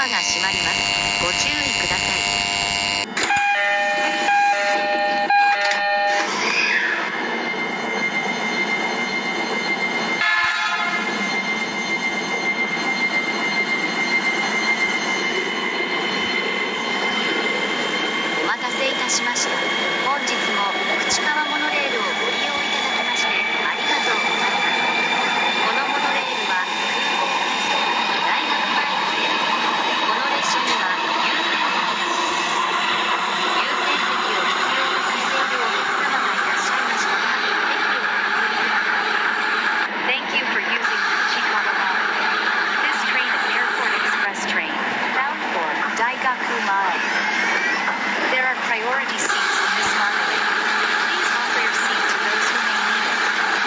アが閉まります。ご注意ください。お待たせいたしました。本日も朽川モノレールをご利用いただきましてありがとうございます。このモノレールは空港快速大学前まで。この列車には優先席を必要とされているお客様がいらっしゃいましたが、ぜひお利用ください。Thank you for using Kuchikawa Monorail. This train is Airport Express train, bound for Daigaku Mae. There are priority seats in this monorail. Please offer your seat to those who may need it.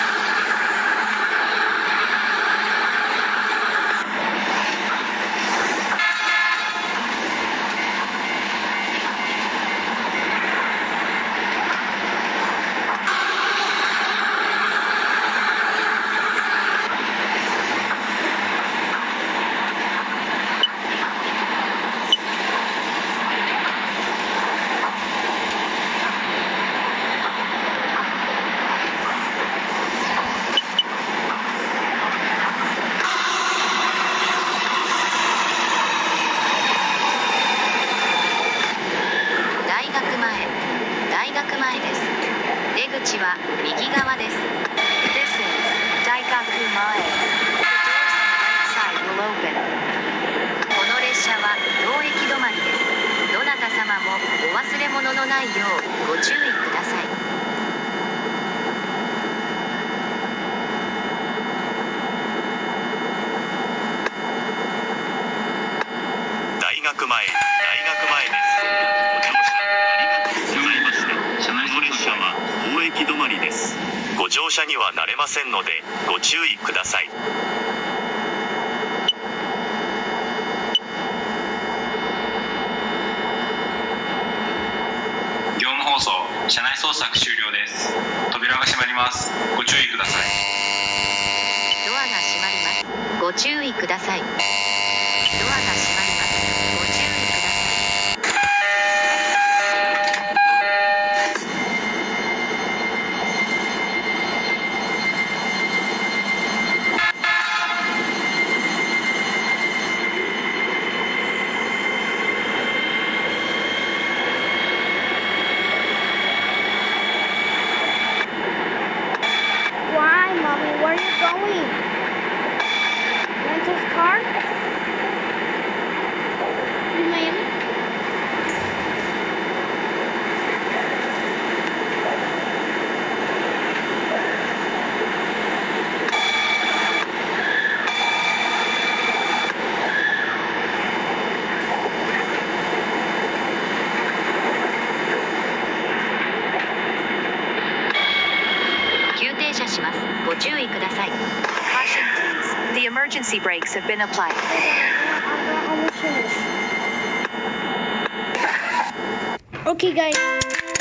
大学前です。出口は右側です。This is Daigaku Mae. The doors on the right side will open. この列車は当駅止まりです。どなた様もお忘れ物のないようご注意ください。 大学前です。当駅止まりです。ご乗車にはなれませんのでご注意ください。 業務放送、車内捜索終了です。扉が閉まります。ご注意ください。 ドアが閉まります。ご注意ください。ドアが閉まります。ご注意ください。 Why, Mommy? Where are you going? Rental car? In Miami? ご注意ください。Caution please. The emergency brakes have been applied. Okay, guys.